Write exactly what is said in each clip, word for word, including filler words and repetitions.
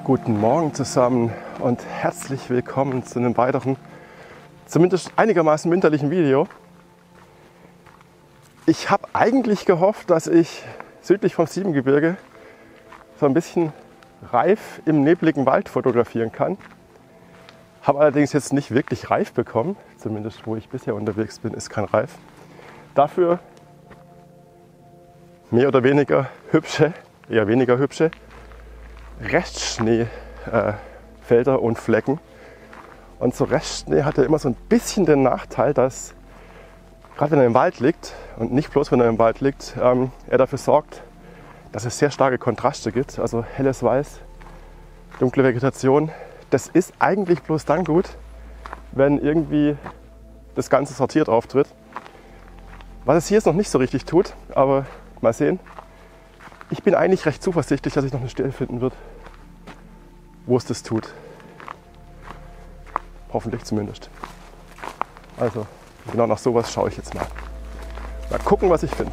Guten Morgen zusammen und herzlich willkommen zu einem weiteren, zumindest einigermaßen winterlichen Video. Ich habe eigentlich gehofft, dass ich südlich vom Siebengebirge so ein bisschen reif im nebligen Wald fotografieren kann. Habe allerdings jetzt nicht wirklich reif bekommen, zumindest wo ich bisher unterwegs bin, ist kein Reif. Dafür mehr oder weniger hübsche, eher weniger hübsche Restschneefelder äh, und Flecken. Und so Restschnee hat ja immer so ein bisschen den Nachteil, dass gerade wenn er im Wald liegt und nicht bloß wenn er im Wald liegt, ähm, er dafür sorgt, dass es sehr starke Kontraste gibt. Also helles Weiß, dunkle Vegetation. Das ist eigentlich bloß dann gut, wenn irgendwie das Ganze sortiert auftritt. Was es hier jetzt noch nicht so richtig tut, aber mal sehen. Ich bin eigentlich recht zuversichtlich, dass ich noch eine Stelle finden wird, wo es das tut. Hoffentlich zumindest. Also genau nach sowas schaue ich jetzt mal. Mal gucken, was ich finde.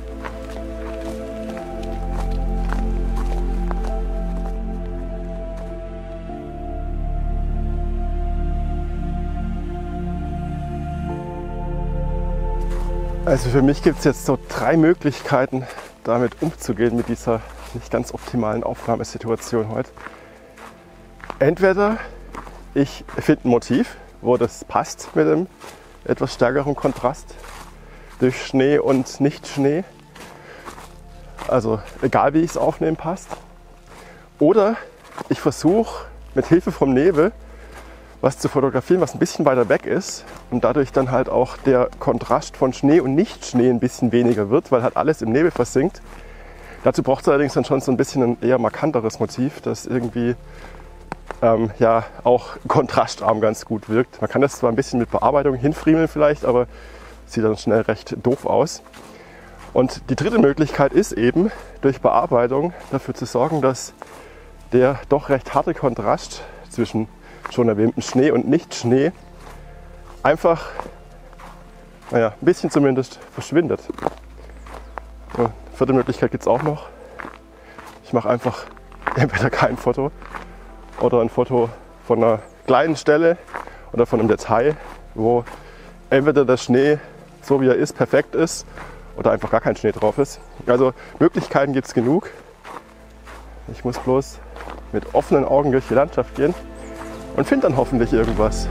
Also für mich gibt es jetzt so drei Möglichkeiten, damit umzugehen mit dieser nicht ganz optimalen Aufnahmesituation heute. Entweder ich finde ein Motiv, wo das passt mit dem etwas stärkeren Kontrast durch Schnee und Nicht-Schnee. Also egal wie ich es aufnehmen, passt. Oder ich versuche mit Hilfe vom Nebel was zu fotografieren, was ein bisschen weiter weg ist und dadurch dann halt auch der Kontrast von Schnee und Nicht-Schnee ein bisschen weniger wird, weil halt alles im Nebel versinkt. Dazu braucht es allerdings dann schon so ein bisschen ein eher markanteres Motiv, das irgendwie ähm, ja auch kontrastarm ganz gut wirkt. Man kann das zwar ein bisschen mit Bearbeitung hinfriemeln vielleicht, aber sieht dann schnell recht doof aus. Und die dritte Möglichkeit ist eben, durch Bearbeitung dafür zu sorgen, dass der doch recht harte Kontrast zwischen schon erwähnten Schnee und Nicht-Schnee einfach, naja, ein bisschen zumindest verschwindet. Eine vierte Möglichkeit gibt es auch noch. Ich mache einfach entweder kein Foto oder ein Foto von einer kleinen Stelle oder von einem Detail, wo entweder der Schnee, so wie er ist, perfekt ist oder einfach gar kein Schnee drauf ist. Also Möglichkeiten gibt es genug. Ich muss bloß mit offenen Augen durch die Landschaft gehen und finde dann hoffentlich irgendwas.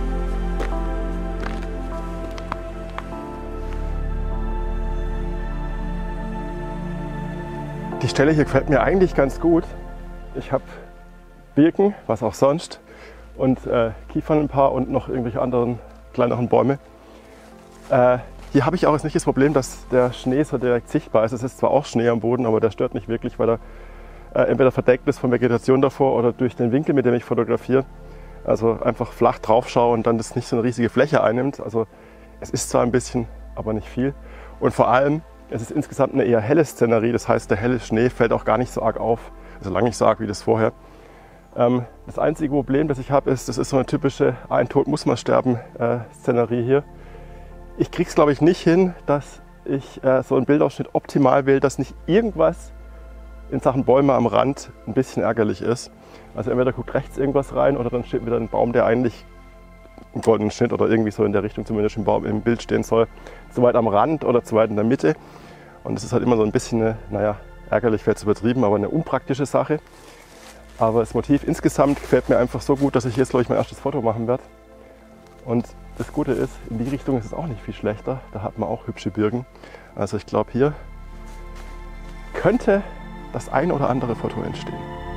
Die Stelle hier gefällt mir eigentlich ganz gut. Ich habe Birken, was auch sonst, und äh, Kiefern ein paar und noch irgendwelche anderen kleineren Bäume. Äh, hier habe ich auch jetzt nicht das Problem, dass der Schnee so direkt sichtbar ist. Es ist zwar auch Schnee am Boden, aber der stört nicht wirklich, weil er äh, entweder verdeckt ist von Vegetation davor oder durch den Winkel, mit dem ich fotografiere. Also einfach flach drauf schaue und dann das nicht so eine riesige Fläche einnimmt. Also es ist zwar ein bisschen, aber nicht viel. Und vor allem, es ist insgesamt eine eher helle Szenerie. Das heißt, der helle Schnee fällt auch gar nicht so arg auf. Also lange nicht so arg wie das vorher. Ähm, das einzige Problem, das ich habe, ist, das ist so eine typische Ein Tod muss man sterben äh, Szenerie hier. Ich kriege es, glaube ich, nicht hin, dass ich äh, so einen Bildausschnitt optimal wähle, dass nicht irgendwas in Sachen Bäume am Rand ein bisschen ärgerlich ist. Also entweder guckt rechts irgendwas rein oder dann steht wieder ein Baum, der eigentlich im goldenen Schnitt oder irgendwie so in der Richtung zumindest im, Baum, im Bild stehen soll, zu weit am Rand oder zu weit in der Mitte. Und das ist halt immer so ein bisschen eine, naja, ärgerlich wäre jetzt übertrieben, aber eine unpraktische Sache. Aber das Motiv insgesamt gefällt mir einfach so gut, dass ich jetzt, glaube ich, mein erstes Foto machen werde. Und das Gute ist, in die Richtung ist es auch nicht viel schlechter. Da hat man auch hübsche Birken. Also ich glaube, hier könnte das ein oder andere Foto entstehen.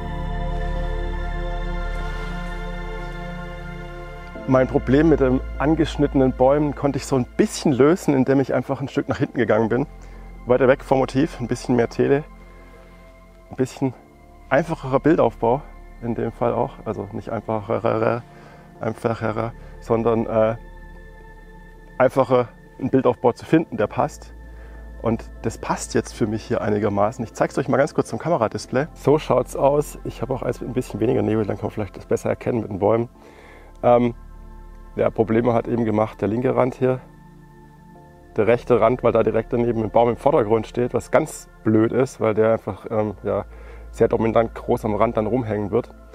Mein Problem mit den angeschnittenen Bäumen konnte ich so ein bisschen lösen, indem ich einfach ein Stück nach hinten gegangen bin. Weiter weg vom Motiv, ein bisschen mehr Tele, ein bisschen einfacherer Bildaufbau in dem Fall auch. Also nicht einfacherer, einfacherer sondern äh, einfacher einen Bildaufbau zu finden, der passt. Und das passt jetzt für mich hier einigermaßen. Ich zeige es euch mal ganz kurz zum Kameradisplay. So schaut es aus. Ich habe auch ein bisschen weniger Nebel, dann kann man vielleicht das besser erkennen mit den Bäumen. Ähm, Ja, Probleme hat eben gemacht der linke Rand hier, der rechte Rand, weil da direkt daneben ein Baum im Vordergrund steht, was ganz blöd ist, weil der einfach ähm, ja, sehr dominant groß am Rand dann rumhängen wird.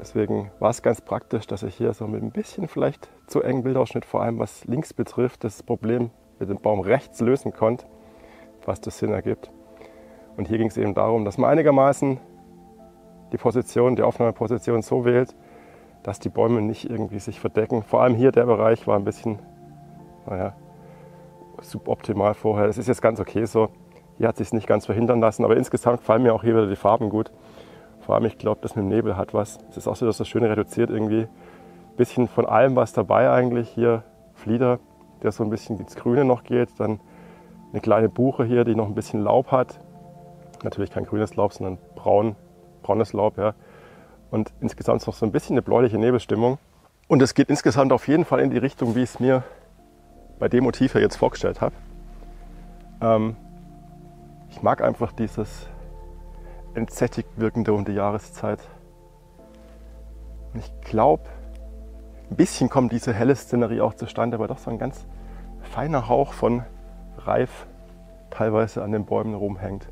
Deswegen war es ganz praktisch, dass ich hier so mit ein bisschen vielleicht zu engen Bildausschnitt, vor allem was links betrifft, das Problem mit dem Baum rechts lösen konnte, was das Sinn ergibt. Und hier ging es eben darum, dass man einigermaßen die Position, die Aufnahmeposition so wählt, dass die Bäume nicht irgendwie sich verdecken. Vor allem hier der Bereich war ein bisschen, naja, suboptimal vorher. Das ist jetzt ganz okay so. Hier hat es sich nicht ganz verhindern lassen, aber insgesamt gefallen mir auch hier wieder die Farben gut. Vor allem, ich glaube, das mit dem Nebel hat was. Es ist auch so, dass das schön reduziert irgendwie. Ein bisschen von allem was dabei eigentlich. Hier Flieder, der so ein bisschen ins Grüne noch geht. Dann eine kleine Buche hier, die noch ein bisschen Laub hat. Natürlich kein grünes Laub, sondern braun, braunes Laub. Ja. Und insgesamt noch so ein bisschen eine bläuliche Nebelstimmung. Und es geht insgesamt auf jeden Fall in die Richtung, wie ich es mir bei dem Motiv hier jetzt vorgestellt habe. Ähm, ich mag einfach dieses entsättigt wirkende um die Jahreszeit. Und ich glaube, ein bisschen kommt diese helle Szenerie auch zustande, aber doch so ein ganz feiner Hauch von Reif teilweise an den Bäumen rumhängt.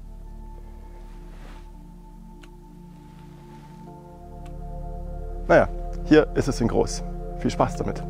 Naja, hier ist es in groß. Viel Spaß damit!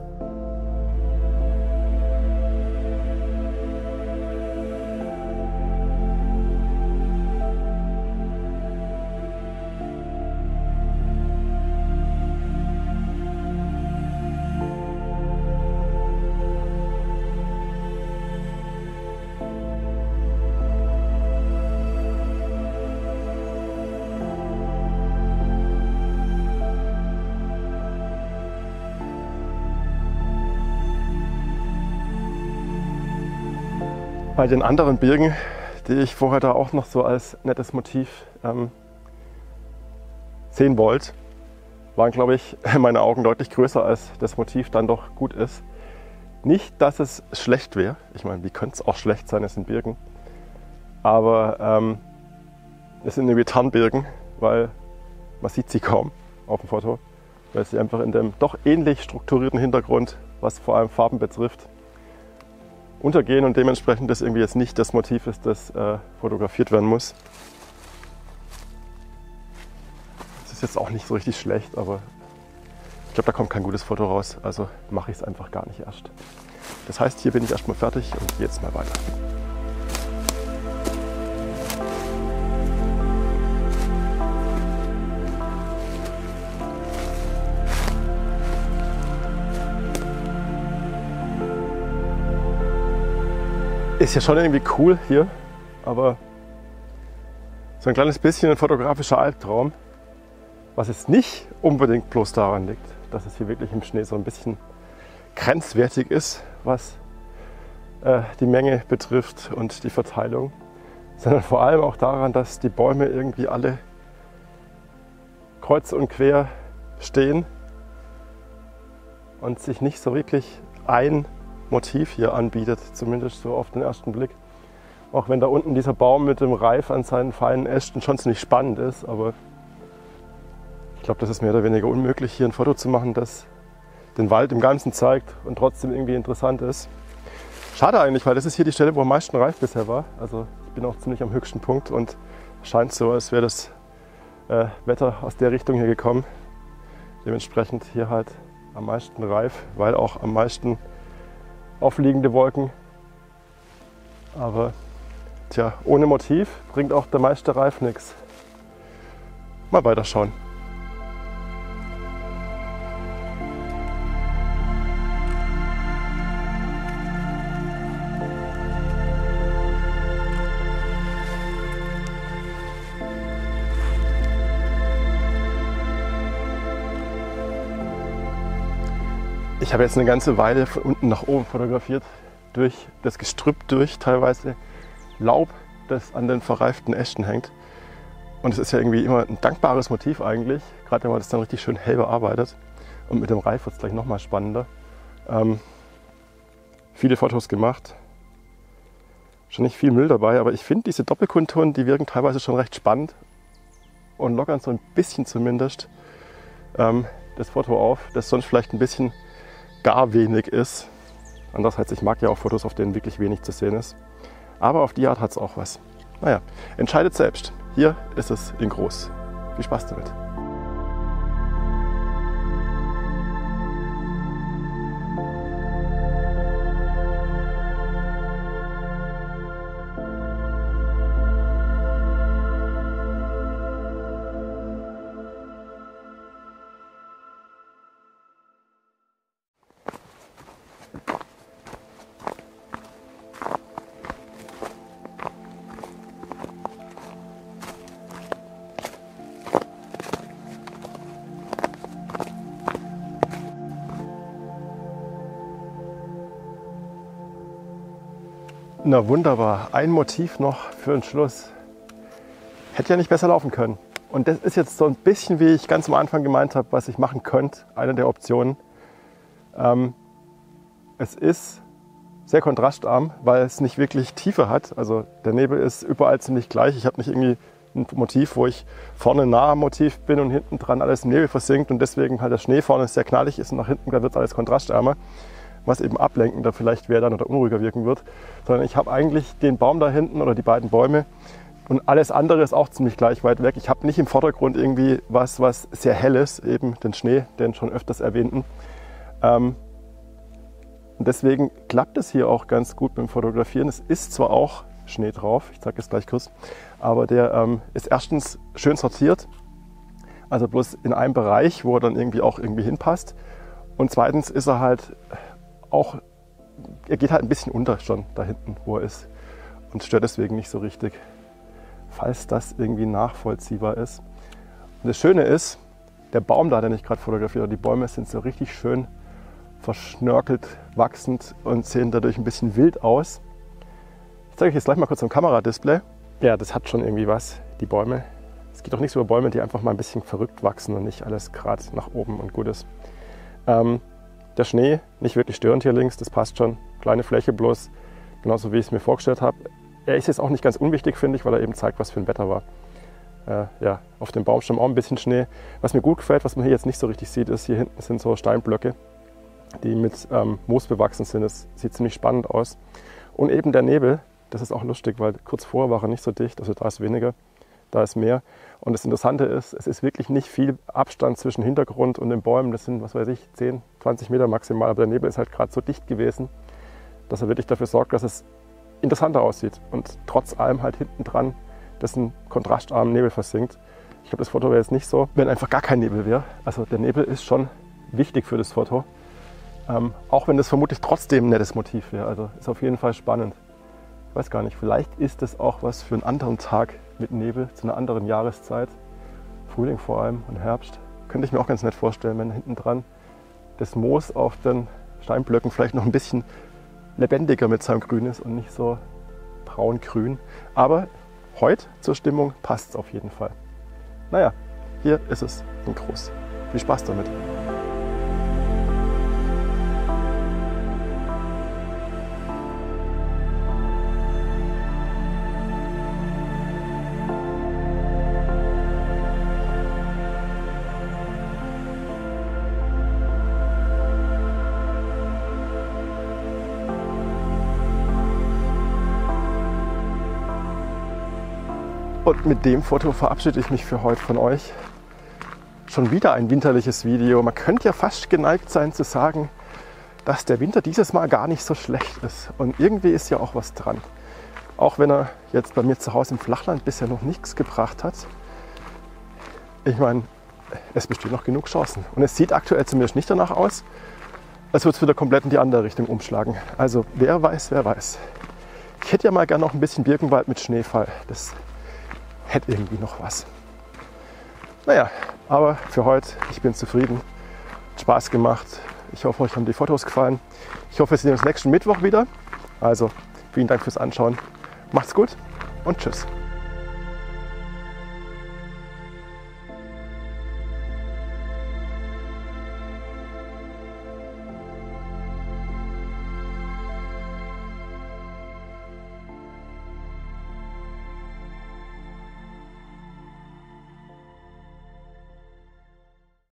Bei den anderen Birken, die ich vorher da auch noch so als nettes Motiv ähm, sehen wollte, waren, glaube ich, meine Augen deutlich größer, als das Motiv dann doch gut ist. Nicht, dass es schlecht wäre. Ich meine, wie könnte es auch schlecht sein, es sind Birken. Aber ähm, es sind irgendwie Tarnbirken, weil man sieht sie kaum auf dem Foto, weil sie einfach in dem doch ähnlich strukturierten Hintergrund, was vor allem Farben betrifft, untergehen und dementsprechend das irgendwie jetzt nicht das Motiv ist, das äh, fotografiert werden muss. Das ist jetzt auch nicht so richtig schlecht, aber ich glaube, da kommt kein gutes Foto raus, also mache ich es einfach gar nicht erst. Das heißt, hier bin ich erstmal fertig und gehe jetzt mal weiter. Ist ja schon irgendwie cool hier, aber so ein kleines bisschen ein fotografischer Albtraum, was jetzt nicht unbedingt bloß daran liegt, dass es hier wirklich im Schnee so ein bisschen grenzwertig ist, was äh, die Menge betrifft und die Verteilung, sondern vor allem auch daran, dass die Bäume irgendwie alle kreuz und quer stehen und sich nicht so wirklich ein Motiv hier anbietet, zumindest so auf den ersten Blick. Auch wenn da unten dieser Baum mit dem Reif an seinen feinen Ästen schon ziemlich spannend ist, aber ich glaube, das ist mehr oder weniger unmöglich, hier ein Foto zu machen, das den Wald im Ganzen zeigt und trotzdem irgendwie interessant ist. Schade eigentlich, weil das ist hier die Stelle, wo am meisten Reif bisher war. Also ich bin auch ziemlich am höchsten Punkt und scheint so, als wäre das äh, Wetter aus der Richtung hier gekommen. Dementsprechend hier halt am meisten Reif, weil auch am meisten aufliegende Wolken. Aber tja, ohne Motiv bringt auch der meiste Reif nichts. Mal weiterschauen. Ich habe jetzt eine ganze Weile von unten nach oben fotografiert, durch das Gestrüpp durch, teilweise Laub, das an den verreiften Ästen hängt. Und es ist ja irgendwie immer ein dankbares Motiv eigentlich, gerade wenn man das dann richtig schön hell bearbeitet. Und mit dem Reif wird es gleich nochmal spannender. Ähm, viele Fotos gemacht, schon nicht viel Müll dabei, aber ich finde diese Doppelkonturen, die wirken teilweise schon recht spannend und lockern so ein bisschen zumindest ähm, das Foto auf, das sonst vielleicht ein bisschen gar wenig ist. Andererseits, ich mag ja auch Fotos, auf denen wirklich wenig zu sehen ist. Aber auf die Art hat es auch was. Naja, entscheidet selbst. Hier ist es in groß. Viel Spaß damit. Na wunderbar, ein Motiv noch für den Schluss. Hätte ja nicht besser laufen können. Und das ist jetzt so ein bisschen, wie ich ganz am Anfang gemeint habe, was ich machen könnte, eine der Optionen. Ähm, es ist sehr kontrastarm, weil es nicht wirklich Tiefe hat. Also der Nebel ist überall ziemlich gleich. Ich habe nicht irgendwie ein Motiv, wo ich vorne nah am Motiv bin und hinten dran alles im Nebel versinkt und deswegen halt der Schnee vorne sehr knallig ist und nach hinten wird alles kontrastärmer, was eben ablenkender vielleicht wäre dann oder unruhiger wirken wird. Sondern ich habe eigentlich den Baum da hinten oder die beiden Bäume und alles andere ist auch ziemlich gleich weit weg. Ich habe nicht im Vordergrund irgendwie was, was sehr hell ist, eben den Schnee, den schon öfters erwähnten. Ähm, und deswegen klappt es hier auch ganz gut beim Fotografieren. Es ist zwar auch Schnee drauf, ich zeige es gleich kurz, aber der ähm, ist erstens schön sortiert, also bloß in einem Bereich, wo er dann irgendwie auch irgendwie hinpasst. Und zweitens ist er halt auch, er geht halt ein bisschen unter schon da hinten, wo er ist und stört deswegen nicht so richtig, falls das irgendwie nachvollziehbar ist. Und das Schöne ist, der Baum da, den ich gerade fotografiere, die Bäume sind so richtig schön verschnörkelt, wachsend und sehen dadurch ein bisschen wild aus. Ich zeige euch jetzt gleich mal kurz am Kameradisplay. Ja, das hat schon irgendwie was, die Bäume. Es geht doch nicht so über Bäume, die einfach mal ein bisschen verrückt wachsen und nicht alles gerade nach oben und gut ist. Ähm, der Schnee, nicht wirklich störend hier links, das passt schon. Kleine Fläche bloß, genauso wie ich es mir vorgestellt habe. Er ist jetzt auch nicht ganz unwichtig, finde ich, weil er eben zeigt, was für ein Wetter war. Äh, ja, auf dem Baumstamm auch ein bisschen Schnee. Was mir gut gefällt, was man hier jetzt nicht so richtig sieht, ist, hier hinten sind so Steinblöcke, die mit ähm, Moos bewachsen sind. Das sieht ziemlich spannend aus. Und eben der Nebel, das ist auch lustig, weil kurz vorher war er nicht so dicht, also da ist weniger, da ist mehr. Und das Interessante ist, es ist wirklich nicht viel Abstand zwischen Hintergrund und den Bäumen. Das sind, was weiß ich, zehn, zwanzig Meter maximal. Aber der Nebel ist halt gerade so dicht gewesen, dass er wirklich dafür sorgt, dass es interessanter aussieht. Und trotz allem halt hinten dran, dessen kontrastarmen Nebel versinkt. Ich glaube, das Foto wäre jetzt nicht so, wenn einfach gar kein Nebel wäre. Also der Nebel ist schon wichtig für das Foto. Ähm, auch wenn das vermutlich trotzdem ein nettes Motiv wäre. Also ist auf jeden Fall spannend. Ich weiß gar nicht, vielleicht ist das auch was für einen anderen Tag mit Nebel, zu einer anderen Jahreszeit. Frühling vor allem und Herbst. Könnte ich mir auch ganz nett vorstellen, wenn hinten dran das Moos auf den Steinblöcken vielleicht noch ein bisschen lebendiger mit seinem Grün ist und nicht so braun-grün. Aber heute zur Stimmung passt es auf jeden Fall. Naja, hier ist es in groß. Viel Spaß damit! Und mit dem Foto verabschiede ich mich für heute von euch. Schon wieder ein winterliches Video. Man könnte ja fast geneigt sein zu sagen, dass der Winter dieses Mal gar nicht so schlecht ist. Und irgendwie ist ja auch was dran. Auch wenn er jetzt bei mir zu Hause im Flachland bisher noch nichts gebracht hat. Ich meine, es bestehen noch genug Chancen. Und es sieht aktuell zumindest nicht danach aus, als würde es wieder komplett in die andere Richtung umschlagen. Also wer weiß, wer weiß. Ich hätte ja mal gerne noch ein bisschen Birkenwald mit Schneefall. Das hätte irgendwie noch was. Naja, aber für heute, ich bin zufrieden. Hat Spaß gemacht. Ich hoffe, euch haben die Fotos gefallen. Ich hoffe, wir sehen uns nächsten Mittwoch wieder. Also, vielen Dank fürs Anschauen. Macht's gut und tschüss.